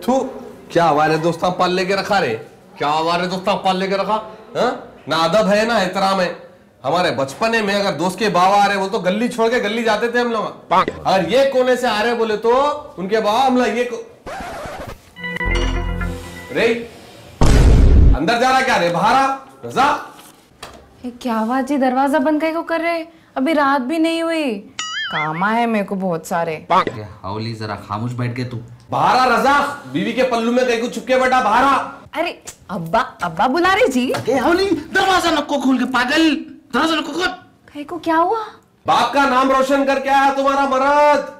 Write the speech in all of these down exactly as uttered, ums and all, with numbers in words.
तू क्या हमारे दोस्ता पाल लेके रखा रे? क्या हमारे दोस्ता पाल लेके रखा? हा? ना अदब है ना एहतराम है। हमारे बचपने में अगर दोस्त के बाबा आ रहे वो तो गली छोड़ के गली जाते थे हम लोग। अगर ये कोने से आ रहे बोले तो उनके बाबा हम लोग ये को... रे अंदर जा रहा क्या रे? बाहर आ रजा। क्या आवाज है? दरवाजा बंद कहीं को कर रहे? अभी रात भी नहीं हुई। काम है मेरे को बहुत सारे। हाउली जरा खामोश बैठ के तू। बाहर आ रजा। बीवी के पल्लू में कहीं को चुपके बैठा। बाहर आ। अरे अब्बा अब्बा बुला रहे जी। हाउली दरवाजा नको खोल के पागल। दरवाजा नको खोल। कहीं को क्या हुआ? बाप का नाम रोशन करके आया तुम्हारा मर्द।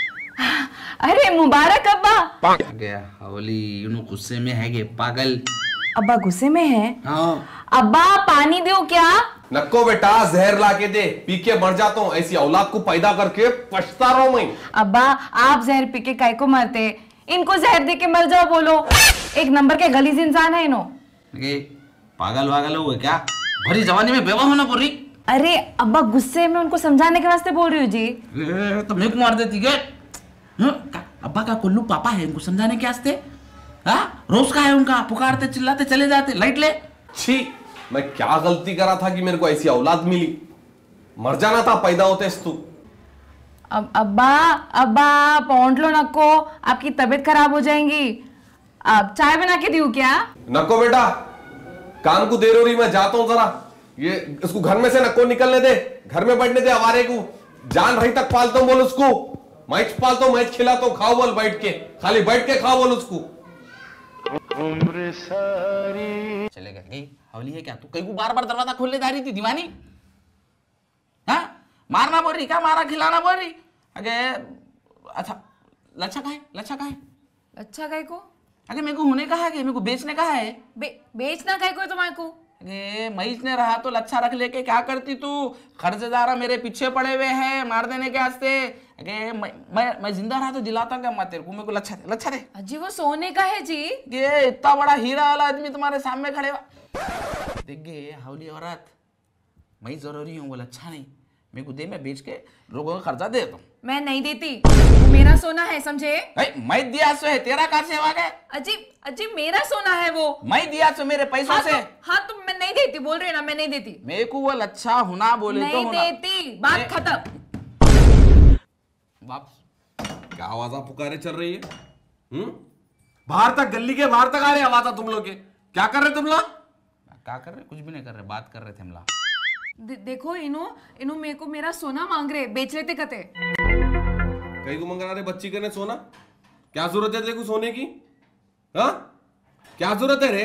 अरे मुबारक अब्बा। हाउली यूं गुस्से में है गे पागल। अब्बा गुस्से में है? हाँ। अब्बा पानी दो क्या? नको बेटा जहर ला के दे, पी के मर जाता हूँ। ऐसी औलाद को पैदा करके पछता रहा हूं मैं। अब्बा आप जहर पी के काय को मरते? इनको जहर दे के मर जाओ बोलो। एक नंबर के गलीज इंसान है इनो। पागल वागल हो क्या? भरी जवानी में बेवा होना पड़ रही। अरे अब्बा गुस्से में उनको समझाने के वास्ते बोल रही हूँ जी। तो मैं को मार देती के? अब्बा का कुल्लू पापा है, इनको समझाने के वास्ते। हाँ रोज का है उनका, पुकारते चिल्लाते चले जाते। लाइट ले। छी मैं क्या गलती करा था कि मेरे को ऐसी औलाद मिली? मर जाना था पैदा होते तू। अब अब्बा अब्बा पौंट लो नको, आपकी तबीयत खराब हो जाएंगी। अब चाय बना के दूं क्या? नको बेटा कान को देर हो रही, मैं जाता हूँ जरा। ये इसको घर में से नको निकलने दे, घर में बैठने दे। आवारे को जान रही तक पालता हूँ बोल उसको। मैच पालता हूँ, मैच खिलाता हूँ। खाओ बोल बैठ के, खाली बैठ के खाओ बोल उसको। उम्र सारी चलेगा गई हवली है क्या तू? कहीं को बार बार दरवाजा खोलने जा रही थी दीवानी? हाँ मारना बोल रही क्या? मारा खिलाना बोल रही? अगे अच्छा लच्छा का है? लच्छा का है? अच्छा काय को? अगे मेरे को होने का है कि मेरे को बेचने का है? बे, बेचना काय को तुम्हारे को? अगे मईच ने रहा तो लच्छा रख लेके क्या करती तू? खर्चदारा मेरे पीछे पड़े हुए हैं मार देने के वास्ते। अगे मैं मैं मैं जिंदा रहा तो दिलाता क्या मैं तेरे को? मेरे को लच्छा दे, लच्छा दे। अजी वो सोने का है जी। ये इतना बड़ा हीरा वाला आदमी तुम्हारे सामने खड़े हुआ। देख गे हाउली औरत, मैं जरूरी हूँ वो लच्छा नहीं। मेरे को दे, मैं बेच के लोगों का कर्जा दे देता हूँ। मैं नहीं देती, वो मेरा सोना है समझे? मैं दिया सो है, तेरा कहाँ से आ गया? अजी अजी मेरा सोना है वो। मैं दिया सो मेरे पैसों हाँ से। तो, हाँ तो मैं नहीं देती बोल रही ना, मैं नहीं देती। मेरे को वो लच्छा होना बोले नहीं तो होना। देती, बात खत्म। बाप क्या आवाजा पुकारे चल रही है? हम्म बाहर तक, गली के बाहर तक आ रही आवाजा तुम लोग के। क्या कर रहे तुम लोग? क्या कर रहे? कुछ भी नहीं कर रहे, बात कर रहे थे हम लोग। दे, देखो इनो इनो मेरे को मेरा सोना मांग रहे, बेच लेते कते। कहीं को मंगा रहे बच्ची करने सोना? क्या जरूरत है तेरे को सोने की? हाँ क्या जरूरत है रे?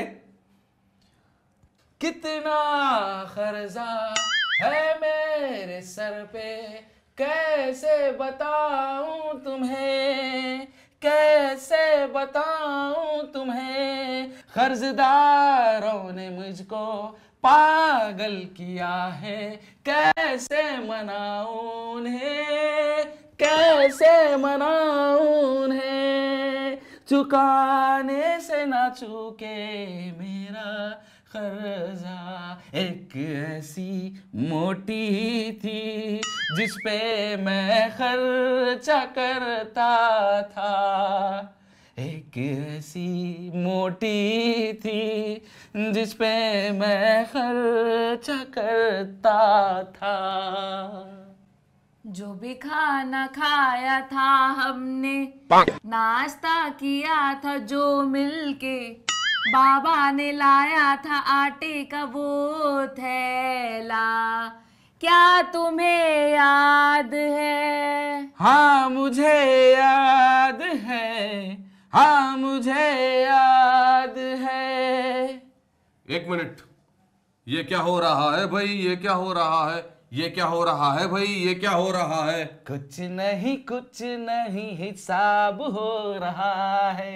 कितना खर्जा है मेरे सर पे, कैसे बताऊं तुम्हें, कैसे बताऊं तुम्हें। कर्जदारों ने मुझको पागल किया है, कैसे मनाऊं उन्हें, कैसे मनाऊं उन्हें। चुकाने से ना चूके मेरा कर्जा। एक ऐसी मोटी थी जिस पे मैं खर्चा करता था, एक ऐसी मोटी थी जिस पे मैं खर्चा करता था। जो भी खाना खाया था हमने, नाश्ता किया था जो मिलके, बाबा ने लाया था आटे का वो थैला, क्या तुम्हें याद है? हाँ मुझे याद है, हाँ मुझे याद है। एक मिनट, ये क्या हो रहा है भाई? ये क्या हो रहा है? ये क्या हो रहा है भाई? ये क्या हो रहा है? कुछ नहीं कुछ नहीं हिसाब हो रहा है।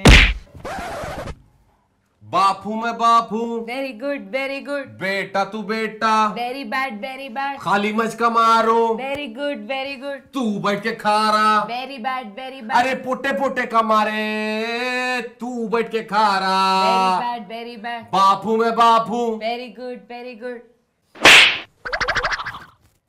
बापू मैं बापू। Very good very good. बेटा तू बेटा। Very bad very bad. खाली मच का मारो। Very good very good. तू बैठ के खा रहा। Very bad very bad. अरे पोटे पोटे का मारे, तू बैठ के खा रहा। Very bad very bad. बापू मैं बापू। Very good very good.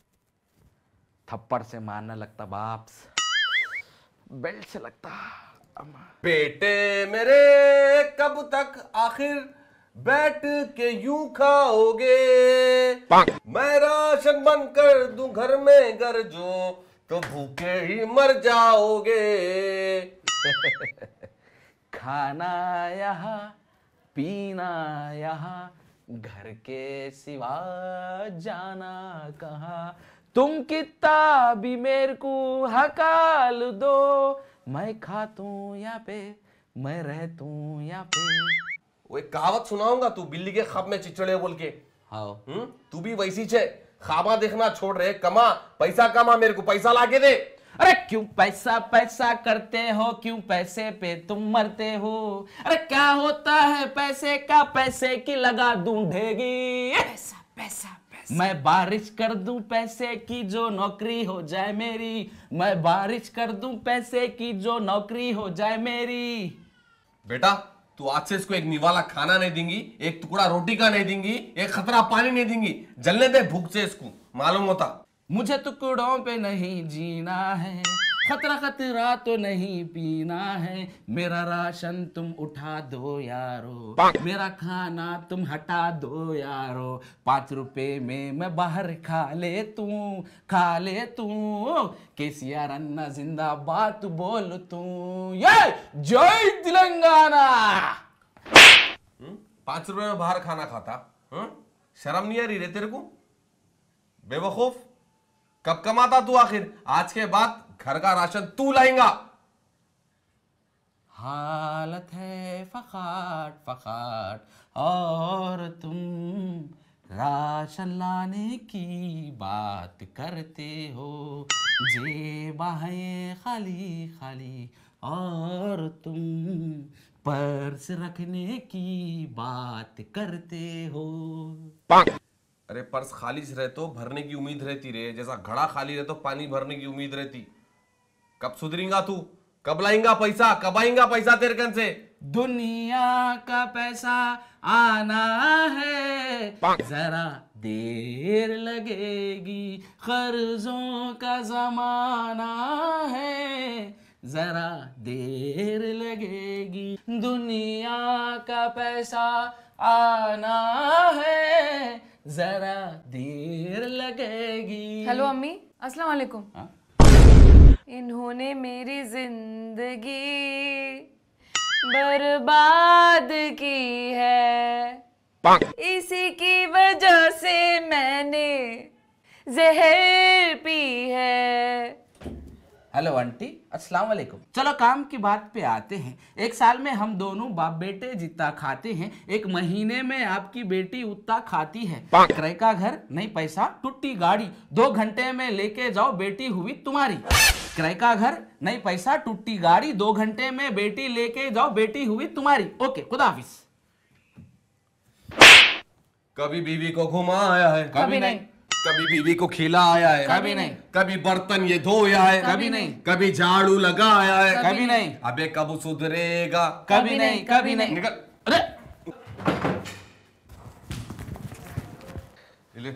थप्पड़ से मारने लगता बाप, बेल्ट से लगता। बेटे मेरे कब तक आखिर बैठ के यूं खाओगे, मैं राशन बनकर दूं घर में घर जो, तो भूखे ही मर जाओगे। खाना यहाँ पीना यहाँ, घर के सिवा जाना कहाँ। तुम कितना भी मेरे को हकाल दो, मैं खातूं यहाँ पे, मैं रहतूं यहाँ पे। वो एक कहावत सुनाऊंगा, तू बिल्ली के ख्वाब में चिचड़े बोल के। हाँ हम्म तू भी वैसी छे, ख्वाबा देखना छोड़ रहे, कमा पैसा कमा, मेरे को पैसा लाके दे। अरे क्यों पैसा पैसा करते हो, क्यों पैसे पे तुम मरते हो। अरे क्या होता है पैसे का, पैसे की लगा ढूंढेगी। पैसा पैसा पैसा। मैं बारिश कर दूं पैसे की जो नौकरी हो जाए मेरी, मैं बारिश कर दूं पैसे की जो नौकरी हो जाए मेरी। बेटा तू आज से इसको एक निवाला खाना नहीं देंगी, एक टुकड़ा रोटी का नहीं देंगी, एक खतरा पानी नहीं देंगी, जलने दे भूख से इसको, मालूम होता। मुझे टुकड़ों पे नहीं जीना है, खतरा खतरा तो नहीं पीना है। मेरा राशन तुम उठा दो यारो, मेरा खाना तुम हटा दो यारो। पांच रुपए में मैं बाहर खा ले तू, खा ले तू। केसीआर अन्ना जिंदाबाद तू बोल तू, ये जय तेलंगाना। पांच रुपए में बाहर खाना खाता, हम्म? शर्म नहीं आ रही रे तेरे को, बेवकूफ। कब कमाता तू आखिर, आज के बाद घर का राशन तू लाएगा। हालत है फखाट फखाट, और तुम राशन लाने की बात करते हो। जेबाएं खाली खाली, और तुम पर्स रखने की बात करते हो। अरे पर्स खाली से रहे तो भरने की उम्मीद रहती रे, जैसा घड़ा खाली रहे तो पानी भरने की उम्मीद रहती। कब सुधरेगा तू, कब लाएगा पैसा, कब आएगा पैसा तेरे कन से। दुनिया का पैसा आना है, जरा देर लगेगी। कर्जों का जमाना है, जरा देर लगेगी। दुनिया का पैसा आना है, जरा देर लगेगी। हेलो अम्मी, अस्सलाम वालेकुम। इन्होंने मेरी जिंदगी बर्बाद की है, इसी की वजह से मैंने जहर पी है। हेलो आंटी, अस्सलाम वालेकुम। चलो काम की बात पे आते हैं। एक साल में हम दोनों बाप बेटे जितना खाते हैं, एक महीने में आपकी बेटी उतना खाती है। किराए का घर नहीं पैसा, टूटी गाड़ी, दो घंटे में लेके जाओ बेटी हुई तुम्हारी। किराए का घर नहीं पैसा, टूटी गाड़ी, दो घंटे में बेटी लेके जाओ बेटी हुई तुम्हारी। ओके, खुदा हाफिज। कभी बीवी को घुमा आया है, कभी नहीं। कभी बीवी को खिला आया है, कभी नहीं। कभी बर्तन ये धोया है, कभी नहीं। कभी झाड़ू लगा आया है, कभी नहीं। अबे कब सुधरेगा, कभी नहीं, कभी नहीं। निकल। अरे ले।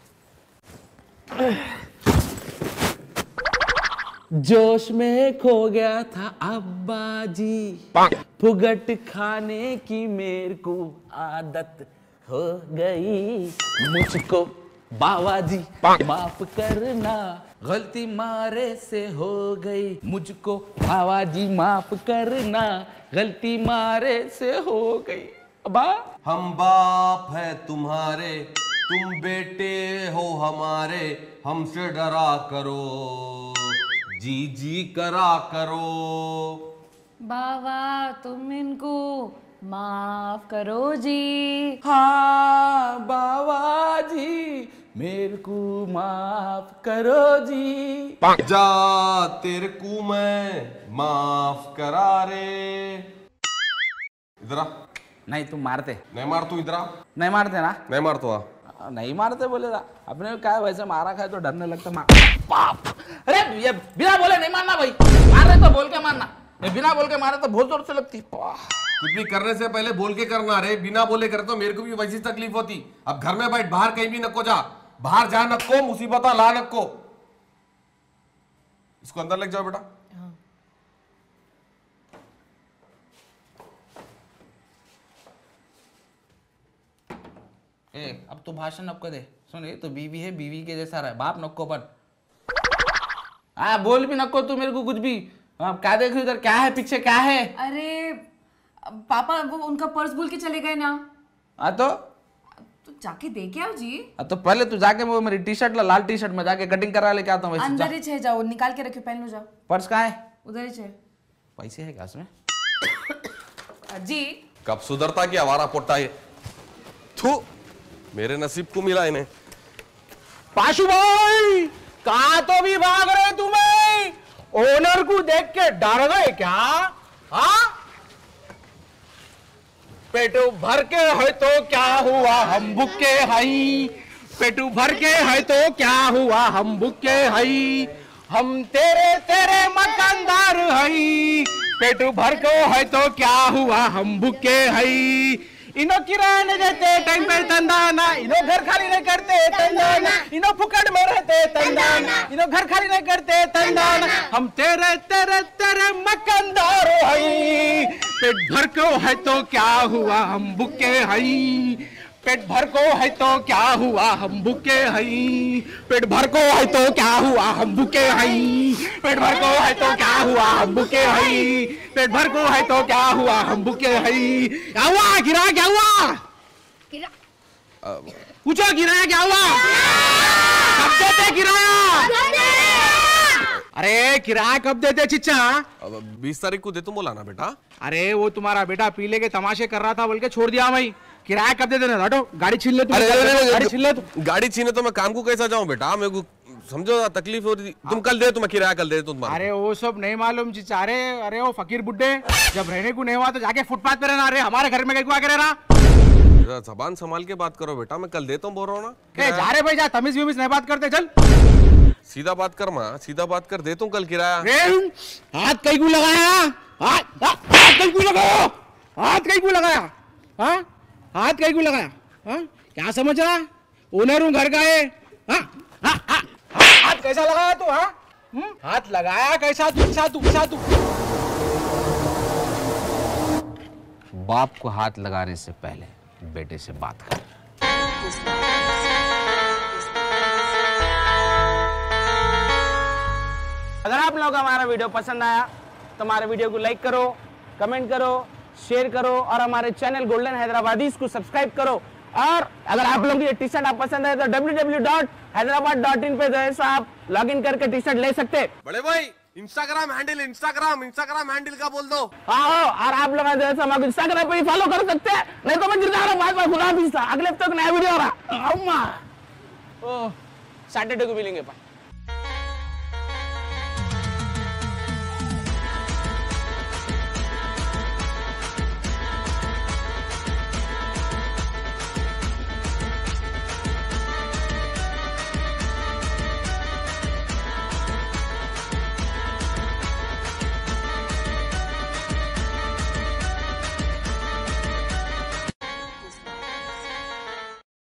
जोश में खो गया था अब्बा जी, फुगट खाने की मेरे को आदत हो गई। मुझको बाबा जी माफ करना, गलती मारे से हो गई। मुझको बाबा जी माफ करना, गलती मारे से हो गई। अब्बा हम बाप है तुम्हारे, तुम बेटे हो हमारे, हमसे डरा करो, जी जी करा करो। बाबा तुम इनको माफ करो जी। हाँ बाबा जी, मेरे को माफ करो जी। जा तेरे को मैं माफ करा रे। इधर आ। नहीं तुम मारते नहीं मार तू, इधर आ। नहीं मारते ना, नहीं मार तो आ। नहीं मारते बोले था अपने क्या वैसे मारा खाए तो डरने लगता मार। बाप, अरे ये बिना बोले नहीं मारना भाई, मार रहे तो बोल के मारना, ये बिना बोल के मारे तो बहुत जोर से लगती। कुछ भी करने से पहले बोल के करना रे, बिना बोले करे तो मेरे को भी वैसी तकलीफ होती। अब घर में बैठ, बाहर कहीं भी नको जा, बाहर जा नको, मुसीबत ला नको। इसको अंदर लेके जाओ बेटा। ए अब तू भाषण नको दे, सुन ये तो बीवी है, बीवी के जैसा रहा, बाप नको बन। हाँ बोल भी नको तू मेरे को कुछ भी। अब क्या देख उधर, क्या है पीछे, क्या है? अरे पापा वो उनका पर्स भूल के चले गए ना। हाँ तो तो जाके देखे आओ जी। हाँ तो पहले तू जाके वो मेरी टी शर्ट ला, लाल टी शर्ट में जाके कटिंग करा लेके आता हूँ। अंदर ही छे, जाओ निकाल के रखे, पहन लो जाओ। पर्स कहाँ है? उधर ही छे। पैसे है क्या उसमें? जी कब सुधरता कि आवारा पोट्टा ये, थू मेरे नसीब को मिला इन्हें। पाशु भाई कहा तो भी भाग रहे तुम्हें, ओनर को देख के डर गए क्या? हाँ पेटू भर के है तो क्या हुआ हम भूखे हई, पेटू भर के है तो क्या हुआ हम भूखे हई, हम तेरे तेरे मकानदार हई, पेटू भर को है तो क्या हुआ हम भूखे हई, इनो किराया नहीं देते टाइम पे तंदाना, इनो घर खाली नहीं करते तंदाना, इनो फुकट में रहते तंदाना, इनो घर खाली नहीं करते तंदाना, हम तेरे तेरे तेरे मकानदार हई, पेट भर को है तो क्या हुआ हम भूखे हई, पेट भर को है तो क्या हुआ हम भूखे हई, पेट भर को है तो क्या हुआ हम भूखे हई, पेट भर को है तो क्या हुआ हम भूखे हई, पेट भर को है तो क्या हुआ हम भूखे हई। क्या हुआ? गिरा क्या हुआ? पूछो गिराया क्या हुआ? कब देते किराया? अरे किराया कब देते चिच्चा? अब बीस तारीख को दे तुम बोला ना बेटा। अरे वो तुम्हारा बेटा पीले के तमाशे कर रहा था बोल के छोड़ दिया भाई, किराया कब दे देना? हटो गाड़ी छीन ले तू, गाड़ी छीन ले तू। गाड़ी छीने तो मैं काम को कैसा जाऊं बेटा, मेरे को समझो तकलीफ हो रही। तुम कल दे, तुम्हें किराया कल दे तुम। अरे वो सब नहीं मालूम चिच्चा। अरे अरे वो फकीर बुड्ढे जब रहने को नहीं हुआ तो जाके फुटपाथ पे रहना। अरे हमारे घर में क्या रह रहा? जबान संभाल के बात करो बेटा, मैं कल देता हूँ बोल रहा हूँ ना। जा रहे भाई जा, तमीज विमीज नहीं बात करते, चल सीधा बात कर माँ, सीधा बात कर, दे तू कल किराया। हाथ कहीं को लगाया? हाथ हाथ कहीं को लगाया? हाथ कहीं को लगाया? हाँ हाथ कहीं को लगाया? हाँ क्या समझ रहा? ओनर हूँ घर का है। हाँ हाँ हाँ हाथ कैसा लगाया तू? हाँ हाथ लगाया कैसा तू? कैसा तू? कैसा तू? बाप को हाथ लगाने से पहले बेटे से बात कर। अगर आप लोगों को हमारा वीडियो पसंद आया तो हमारे वीडियो को लाइक करो, कमेंट करो, शेयर करो और हमारे चैनल गोल्डन हैदराबादीज को सब्सक्राइब करो। और अगर आप लोगों को ये टी शर्ट आप पसंद है तो W W W dot Hyderabad dot in पे जो है सो आप लॉग इन करके टी शर्ट ले सकते हैं। बड़े भाई Instagram handle, Instagram Instagram handle का बोल दो। हाँ और आप लोग जो है सो हमारे इंस्टाग्राम पे ही फॉलो कर सकते हैं, नहीं तो मैं गिर जा रहा हूँ बाद में। खुदा हाफिज़, अगले हफ्ते तक नया वीडियो आ रहा। सैटरडे को मिलेंगे।